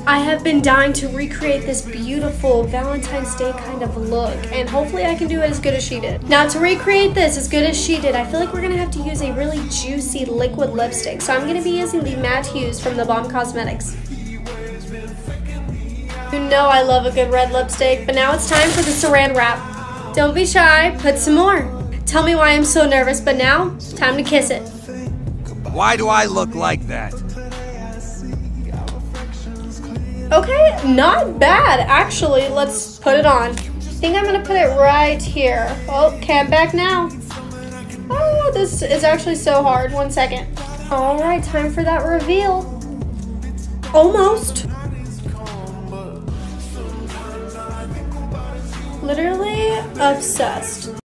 I have been dying to recreate this beautiful Valentine's Day kind of look, and hopefully I can do it as good as she did. Now, to recreate this as good as she did, I feel like we're gonna have to use a really juicy liquid lipstick. So I'm gonna be using the Matte Hues from The Balm Cosmetics. You know I love a good red lipstick, but now it's time for the Saran Wrap. Don't be shy, put some more. Tell me why I'm so nervous, but now, time to kiss it. Why do I look like that? Okay, not bad, actually. Let's put it on. I think I'm gonna put it right here. Oh, okay, I'm back now. Oh, this is actually so hard. 1 second. All right, time for that reveal. Almost. Literally obsessed.